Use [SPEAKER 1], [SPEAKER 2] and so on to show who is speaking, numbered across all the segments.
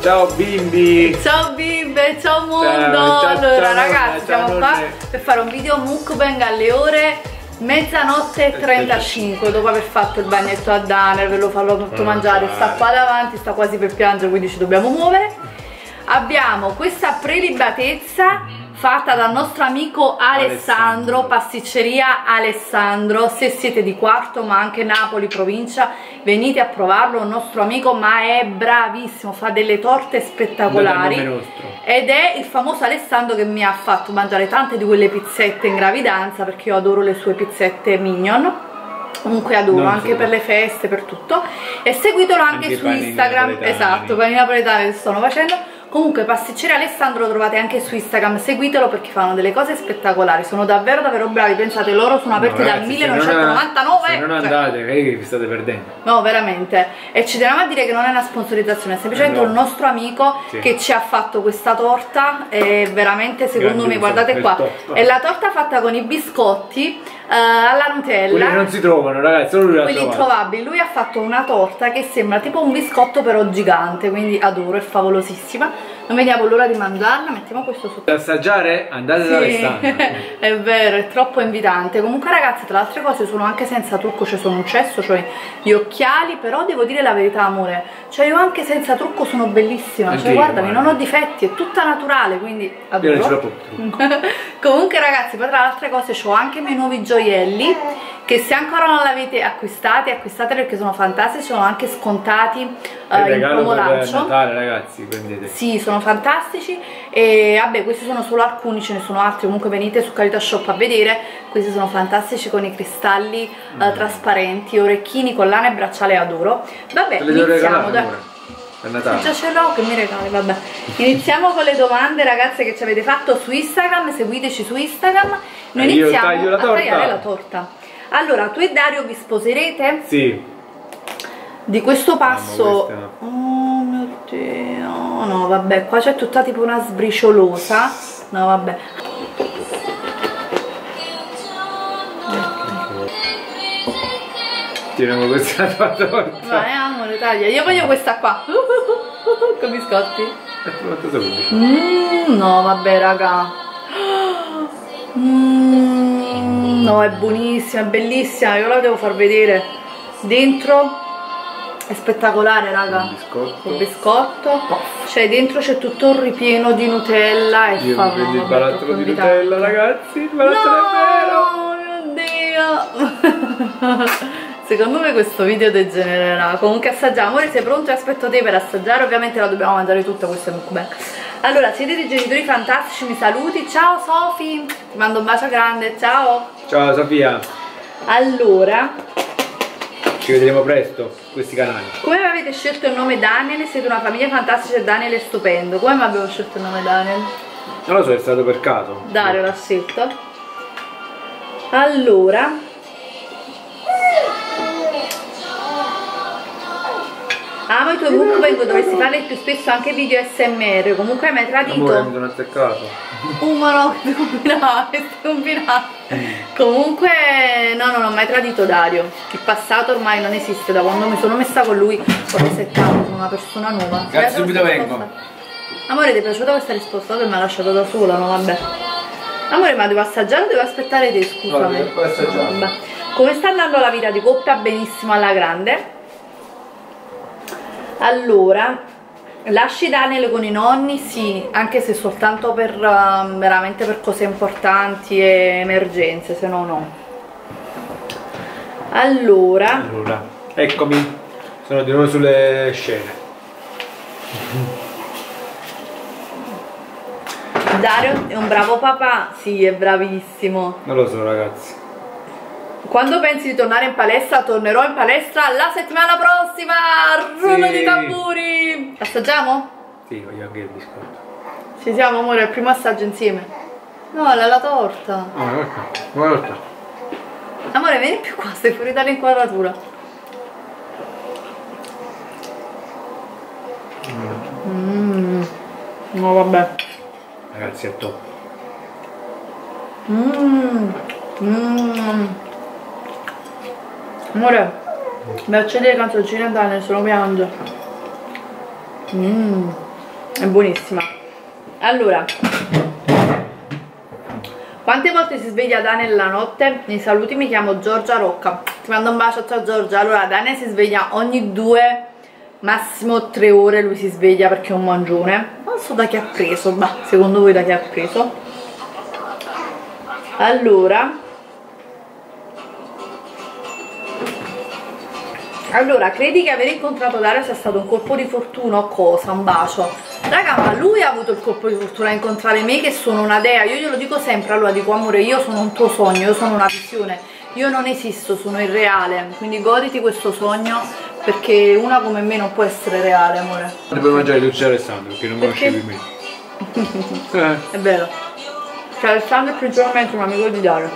[SPEAKER 1] ciao bimbi.
[SPEAKER 2] Ciao bimbe, ciao mondo. Allora ragazzi, siamo qua per fare un video mukbang alle ore mezzanotte e 35 dopo aver fatto il bagnetto a Daniel, ve lo farò tutto mangiare, sta qua davanti, sta quasi per piangere, quindi ci dobbiamo muovere. Abbiamo questa prelibatezza fatta dal nostro amico Alessandro, pasticceria Alessandro. Se siete di Quarto ma anche Napoli provincia, venite a provarlo, un nostro amico, ma è bravissimo, fa delle torte spettacolari ed è il famoso Alessandro che mi ha fatto mangiare tante di quelle pizzette in gravidanza, perché io adoro le sue pizzette mignon, comunque adoro anche per le feste, per tutto. E seguitelo anche su Instagram, esatto, panini napoletani che sto facendo. Comunque pasticceria Alessandro lo trovate anche su Instagram, seguitelo perché fanno delle cose spettacolari, sono davvero bravi. Pensate, loro sono aperti dal 1999.
[SPEAKER 1] Se non andate, che vi state perdendo.
[SPEAKER 2] No, veramente. E ci teniamo a dire che non è una sponsorizzazione, è semplicemente un nostro amico che ci ha fatto questa torta. E veramente, secondo me, guardate qua, è la torta fatta con i biscotti alla Nutella.
[SPEAKER 1] Quelli non si trovano, ragazzi, solo lui l'ha
[SPEAKER 2] quelli introvabili. Lui ha fatto una torta che sembra tipo un biscotto però gigante, quindi adoro, è favolosissima. Non vediamo l'ora di mangiarla. Mettiamo questo sotto.
[SPEAKER 1] Per assaggiare? Andate da Alessandro.
[SPEAKER 2] È vero, è troppo invitante. Comunque ragazzi, tra le altre cose sono anche senza trucco, cioè sono un cesso, cioè gli occhiali, però devo dire la verità, amore, cioè io anche senza trucco sono bellissima, cioè guardami, non ho difetti, è tutta naturale, quindi adoro. Io non ce l'ho trucco. Comunque ragazzi, poi tra le altre cose ho anche i miei nuovi gioielli, che se ancora non l'avete acquistati, acquistateli perché sono fantastici, sono anche scontati in promo lancio.
[SPEAKER 1] Natale, ragazzi, prendete.
[SPEAKER 2] Sì, sono fantastici. E vabbè, questi sono solo alcuni, ce ne sono altri, comunque venite su Qualità Shop a vedere. Questi sono fantastici con i cristalli trasparenti, orecchini, collane e bracciale, adoro. Vabbè, iniziamo da...
[SPEAKER 1] per Natale.
[SPEAKER 2] Già ce l'ho, che mi regali, vabbè. Iniziamo con le domande, ragazze, che ci avete fatto su Instagram, seguiteci su Instagram. Noi iniziamo a tagliare la torta. Allora, tu e Dario vi sposerete?
[SPEAKER 1] Sì.
[SPEAKER 2] Di questo passo... Oh mio Dio... No, vabbè, qua c'è tutta tipo una sbriciolosa. No, vabbè.
[SPEAKER 1] Tiriamo questa torta.
[SPEAKER 2] Vai, amore, taglia. Io voglio questa qua. Con biscotti. No, vabbè, raga. No, è buonissima, è bellissima, io la devo far vedere. Dentro è spettacolare, raga. Il biscotto. Cioè dentro c'è tutto un ripieno di Nutella e
[SPEAKER 1] io fa il barattolo di Nutella, ragazzi. Il barattolo
[SPEAKER 2] è vero. Oh mio Dio. Secondo me questo video degenererà. Comunque assaggiamo. Amore, sei pronto? Io aspetto te per assaggiare. Ovviamente la dobbiamo mangiare tutta, questo è mukbang. Allora, siete dei genitori fantastici, mi saluti. Ciao Sofi, ti mando un bacio grande, ciao.
[SPEAKER 1] Ciao Sofia.
[SPEAKER 2] Allora,
[SPEAKER 1] ci vedremo presto su questi canali.
[SPEAKER 2] come avete scelto il nome Daniel? Siete una famiglia fantastica e Daniel è stupendo. Come abbiamo scelto il nome Daniel?
[SPEAKER 1] Non lo so, è stato per caso.
[SPEAKER 2] Dario l'ha scelto. Allora, amo i tuoi mukbang, dovresti farli più spesso, anche video SMR. Comunque hai mai tradito?
[SPEAKER 1] Amore, mi sono attaccato.
[SPEAKER 2] Ma no, che stai combinando. Comunque no, non ho mai tradito Dario. Il passato ormai non esiste, da quando mi sono messa con lui ho resettato, sono una persona nuova.
[SPEAKER 1] Grazie, subito vengo.
[SPEAKER 2] Amore, ti è piaciuta questa risposta? Che mi ha lasciato da sola, no? Vabbè. Amore, ma devo assaggiare o devo aspettare te? Scusami.
[SPEAKER 1] No, puoi assaggiare.
[SPEAKER 2] Vabbè. Come sta andando la vita di coppia? Benissimo, alla grande. Allora, lasci Daniel con i nonni? Sì, anche se soltanto per veramente per cose importanti e emergenze, se no no. Allora,
[SPEAKER 1] eccomi, sono di nuovo sulle scene.
[SPEAKER 2] Dario è un bravo papà? Sì, è bravissimo.
[SPEAKER 1] Non lo so, ragazzi.
[SPEAKER 2] Quando pensi di tornare in palestra? Tornerò in palestra la settimana prossima. Rullo di tamburi. Assaggiamo?
[SPEAKER 1] Sì, voglio anche il biscotto.
[SPEAKER 2] Ci siamo, amore, il primo assaggio insieme. No, è la torta.
[SPEAKER 1] No, guarda.
[SPEAKER 2] Amore, vieni più qua, stai fuori dall'inquadratura. No, vabbè.
[SPEAKER 1] Ragazzi, è top.
[SPEAKER 2] Amore, mi accende le canzoncine a Daniel, se lo piange. È buonissima. Allora, quante volte si sveglia Daniel la notte? Nei saluti mi chiamo Giorgia Rocca. Ti mando un bacio, ciao Giorgia. Allora, Daniel si sveglia ogni 2, massimo 3 ore, lui si sveglia perché è un mangione. Non so da chi ha preso, ma secondo voi da chi ha preso? Allora, credi che aver incontrato Dario sia stato un colpo di fortuna o cosa? Un bacio. Raga, ma lui ha avuto il colpo di fortuna a incontrare me che sono una dea. Io glielo dico sempre, allora dico amore, io sono un tuo sogno, io sono una visione, io non esisto, sono irreale, quindi goditi questo sogno perché una come me non può essere reale, amore.
[SPEAKER 1] Non puoi mangiare dolce Alessandro perché non conoscevi me.
[SPEAKER 2] È vero. Cioè Alessandro è principalmente un amico di Dario.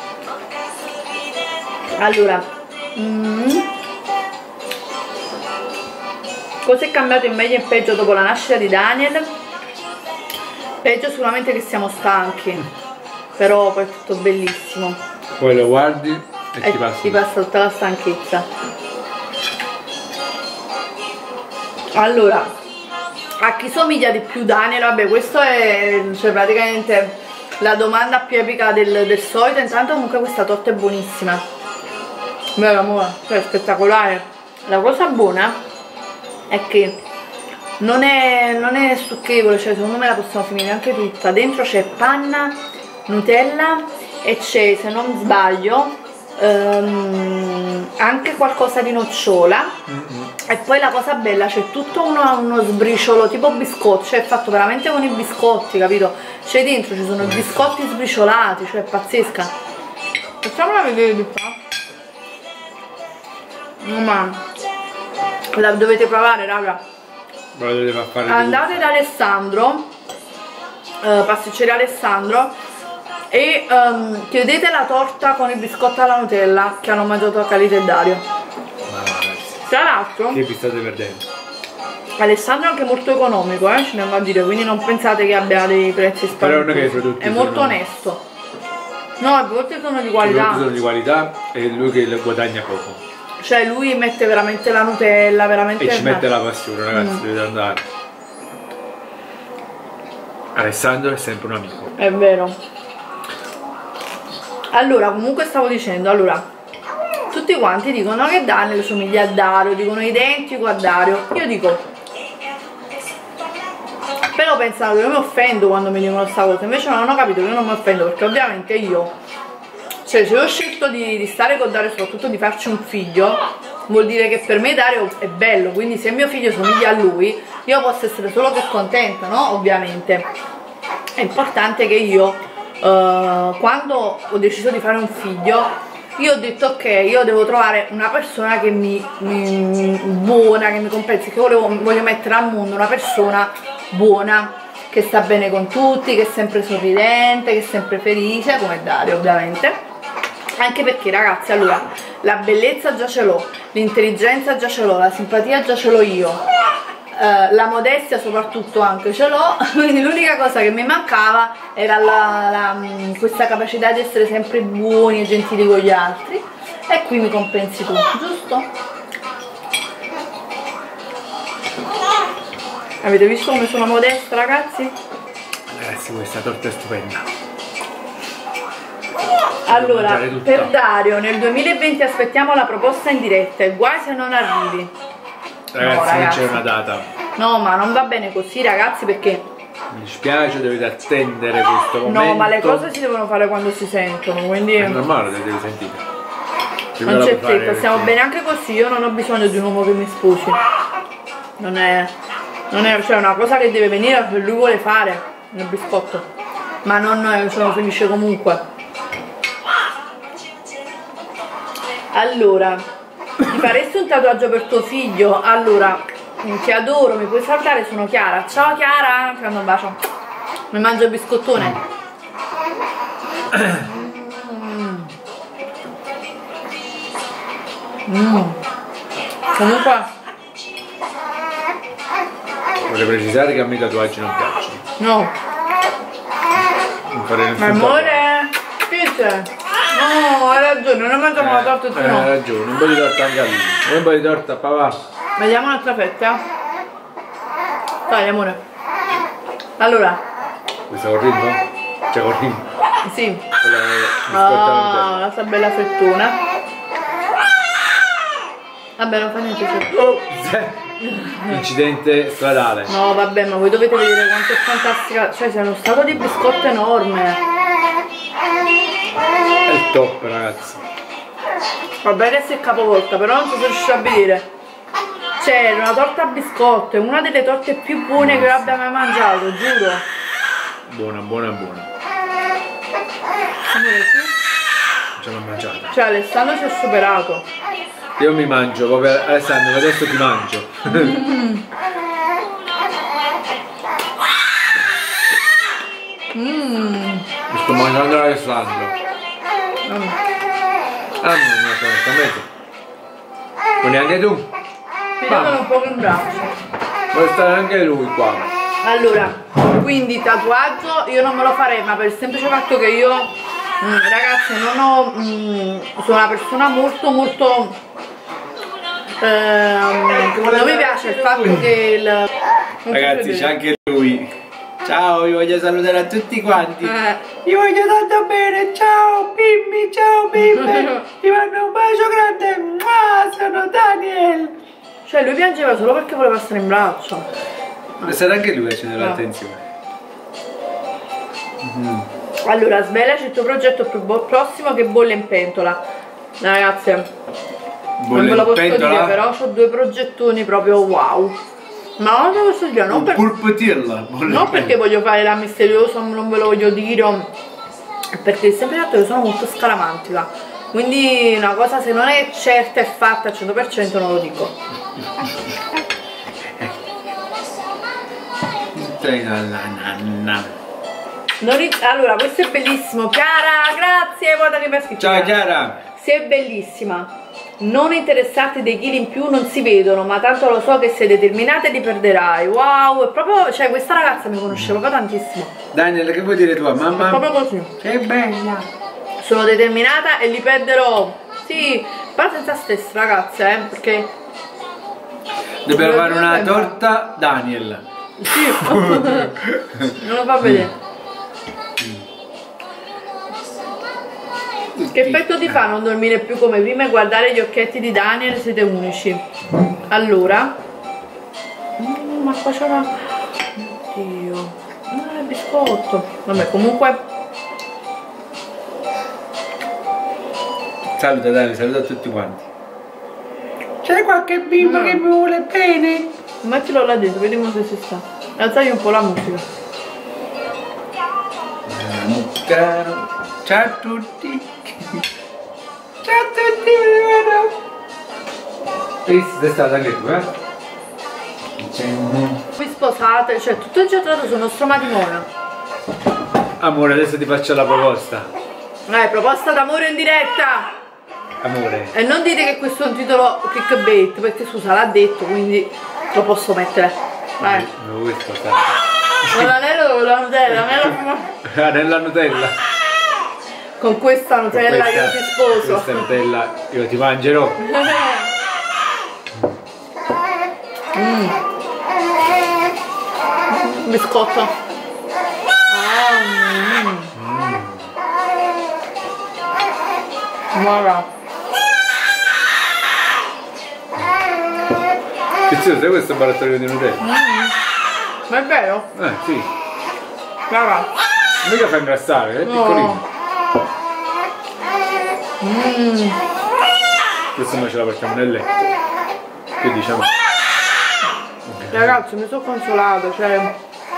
[SPEAKER 2] Allora, cosa è cambiato in meglio e in peggio dopo la nascita di Daniel? Peggio sicuramente che siamo stanchi, però poi è tutto bellissimo.
[SPEAKER 1] Poi lo guardi e
[SPEAKER 2] ti passa tutta la stanchezza. Allora, a chi somiglia di più Daniel? Vabbè, questo è cioè, praticamente la domanda più epica del solito. Intanto comunque questa torta è buonissima. Vero amore? Cioè, è spettacolare. La cosa buona è che non è stucchevole, cioè secondo me la possiamo finire anche tutta. Dentro c'è panna, Nutella e c'è, se non sbaglio, anche qualcosa di nocciola. E poi la cosa bella, c'è tutto uno sbriciolo tipo biscotti, cioè è fatto veramente con i biscotti, capito? Cioè dentro ci sono i biscotti sbriciolati, cioè è pazzesca. Facciamola vedere di qua. Ma la dovete provare, raga.
[SPEAKER 1] Ma la dovete fare.
[SPEAKER 2] Andate da Alessandro, pasticceria Alessandro, e chiedete la torta con i biscotti alla Nutella che hanno mangiato a Calite e Dario. Tra l'altro
[SPEAKER 1] che vi state perdendo?
[SPEAKER 2] Alessandro è anche molto economico, ci tengo a dire, quindi non pensate che abbia dei prezzi spaventosi.
[SPEAKER 1] Però non è che i prodotti
[SPEAKER 2] è molto onesto. No, i prodotti sono di qualità.
[SPEAKER 1] I prodotti sono di qualità e lui che guadagna poco.
[SPEAKER 2] Cioè lui mette veramente la Nutella, veramente.
[SPEAKER 1] E ci mette la passione, ragazzi, dovete andare. Alessandro è sempre un amico.
[SPEAKER 2] È vero. Allora, comunque stavo dicendo, allora, tutti quanti dicono che Daniel somiglia a Dario, dicono identico a Dario. Io dico, però pensano che io mi offendo quando mi dicono questa cosa, invece non ho capito che io non mi offendo, perché ovviamente io, cioè se ho scelto di stare con Dario, soprattutto di farci un figlio, vuol dire che per me Dario è bello, quindi se mio figlio somiglia a lui, io posso essere solo che contenta, no? Ovviamente. È importante che io, quando ho deciso di fare un figlio, io ho detto ok, io devo trovare una persona che buona, che mi compensi, che voglio mettere al mondo una persona buona, che sta bene con tutti, che è sempre sorridente, che è sempre felice, come Dario ovviamente. Anche perché ragazzi, allora, la bellezza già ce l'ho, l'intelligenza già ce l'ho, la simpatia già ce l'ho io, la modestia soprattutto anche ce l'ho, quindi l'unica cosa che mi mancava era questa capacità di essere sempre buoni e gentili con gli altri, e qui mi compensi tu, giusto? Avete visto come sono modesta, ragazzi?
[SPEAKER 1] Ragazzi, questa torta è stupenda.
[SPEAKER 2] Allora, per Dario nel 2020 aspettiamo la proposta in diretta, e guai se non arrivi.
[SPEAKER 1] Ragazzi, non c'è una data.
[SPEAKER 2] No, ma non va bene così, ragazzi, perché
[SPEAKER 1] mi dispiace, dovete attendere questo momento.
[SPEAKER 2] No, ma le cose si devono fare quando si sentono, quindi
[SPEAKER 1] è normale, le devi sentire.
[SPEAKER 2] Non c'è fretta, stiamo bene anche così. Io non ho bisogno di un uomo che mi sposi. Non è cioè una cosa che deve venire se lui vuole fare nel biscotto, ma non sono felice comunque. Allora, ti faresti un tatuaggio per tuo figlio? Allora, ti adoro, mi puoi saltare, sono Chiara. Ciao Chiara, ti mando un bacio. Mi mangio il biscottone. Comunque
[SPEAKER 1] vorrei precisare che a me i tatuaggi non piacciono.
[SPEAKER 2] no.
[SPEAKER 1] Non farei nessun
[SPEAKER 2] amore, che c'è? No, hai ragione, non mangiamo la torta e tu no.
[SPEAKER 1] Hai ragione, un po' di torta anche a lui. Un po' di torta a papà.
[SPEAKER 2] Vediamo un'altra fetta. Dai amore. Allora.
[SPEAKER 1] Questa col ritmo? Cioè col ritmo?
[SPEAKER 2] Sì.
[SPEAKER 1] Ah,
[SPEAKER 2] questa bella fettona. Vabbè, non fa niente.
[SPEAKER 1] oh, incidente stradale.
[SPEAKER 2] No, vabbè, ma voi dovete vedere quanto è fantastica. Cioè, c'è uno stato di biscotto enorme.
[SPEAKER 1] È il top, ragazzi.
[SPEAKER 2] Vabbè che si è capovolta, però non si riesce a vedere. C'è una torta a biscotto, è una delle torte più buone che io abbia mai mangiato, giuro.
[SPEAKER 1] Buona, buona, buona. Non ce l'ho mangiata.
[SPEAKER 2] Cioè Alessandro ci ha superato.
[SPEAKER 1] Io mi mangio, proprio Alessandro, adesso ti mangio. Mi sto mangiando Alessandro. Ah, non mezzo. Non neanche tu?
[SPEAKER 2] Ti danno un po' in braccio.
[SPEAKER 1] Vuole stare anche lui qua.
[SPEAKER 2] Allora, quindi tatuaggio io non me lo farei, ma per il semplice fatto che io, ragazzi, non ho, sono una persona molto non mi piace il fatto che il...
[SPEAKER 1] Ragazzi, c'è anche lui. Ciao, vi voglio salutare a tutti quanti. Vi voglio tanto bene. Ciao Pimmi, ciao Pimmi. Ti mando un bacio grande. Mua, sono Daniel.
[SPEAKER 2] Cioè lui piangeva solo perché voleva stare in braccio.
[SPEAKER 1] È stato anche lui a accendere l'attenzione.
[SPEAKER 2] Allora, svelaci il tuo progetto più prossimo che bolle in pentola. Ragazzi, non ve lo posso dire, però ho due progettoni proprio wow. Ma non te lo posso dire, non perché voglio fare la misteriosa, non ve lo voglio dire, perché sempre detto che sono molto scaramantica, quindi una cosa se non è certa e fatta al 100% non lo dico. Allora, questo è bellissimo. Chiara, grazie, guarda che mi ha scritto.
[SPEAKER 1] Ciao Chiara.
[SPEAKER 2] Sei bellissima. Non interessarti dei chili in più, non si vedono, ma tanto lo so che sei determinata e li perderai. Wow, è proprio, cioè questa ragazza mi conosce proprio tantissimo.
[SPEAKER 1] Daniel, che vuoi dire tua mamma?
[SPEAKER 2] È proprio così.
[SPEAKER 1] Sei bella.
[SPEAKER 2] Sono determinata e li perderò. Sì, però senza stress, ragazze, perché
[SPEAKER 1] dobbiamo fare una torta Daniel.
[SPEAKER 2] sì. Non lo fa vedere. Che effetto ti fa non dormire più come prima e guardare gli occhietti di Daniel? Siete unici. Allora, ma qua c'è una... Oddio, il biscotto. Vabbè, comunque.
[SPEAKER 1] Saluta Daniel, saluta a tutti quanti. C'è qualche bimbo che mi vuole bene?
[SPEAKER 2] Mettilo là dentro, vediamo se si sta. Alzagli un po' la musica.
[SPEAKER 1] Ciao a tutti. Ciao a tutti, mi sei stata anche tu,
[SPEAKER 2] Vi sposate, cioè tutto il giorno sul nostro matrimonio.
[SPEAKER 1] Amore, adesso ti faccio la proposta.
[SPEAKER 2] Proposta d'amore in diretta.
[SPEAKER 1] Amore.
[SPEAKER 2] E non dite che questo è un titolo clickbait, perché scusa l'ha detto, quindi lo posso mettere. Vai.
[SPEAKER 1] Non vuoi sposare?
[SPEAKER 2] Con l'anello con la Nutella,
[SPEAKER 1] Nella Nutella.
[SPEAKER 2] Con questa Nutella io ti sposo.
[SPEAKER 1] Questa Nutella io ti mangerò.
[SPEAKER 2] Biscotto. Guarda.
[SPEAKER 1] Pizzo, sai questo barattolino di Nutella?
[SPEAKER 2] Ma è vero?
[SPEAKER 1] Sì.
[SPEAKER 2] Guarda.
[SPEAKER 1] Mica fa ingrassare, è piccolino. Questo noi ce la portiamo nel letto. Che diciamo?
[SPEAKER 2] Ragazzi, mi sono consolata, cioè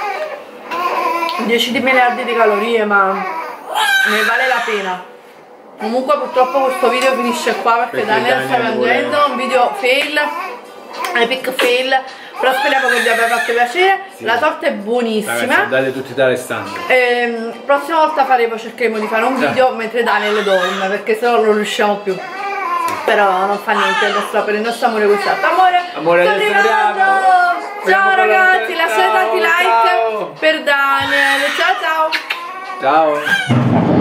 [SPEAKER 2] 10 miliardi di calorie, ma ne vale la pena. Comunque purtroppo questo video finisce qua perché Daniel sta piangendo, un video fail, epic fail, però speriamo che vi abbia fatto piacere. Sì. La torta è buonissima. Ragazzi,
[SPEAKER 1] andate tutti da Alessandro.
[SPEAKER 2] Prossima volta cercheremo di fare un video mentre Daniel dorme, perché se no non riusciamo più. Però non fa niente, per il nostro amore questo amore sto arrivando. Ciao ragazzi, lasciate tanti like per Daniel. Ciao ciao.
[SPEAKER 1] Ciao.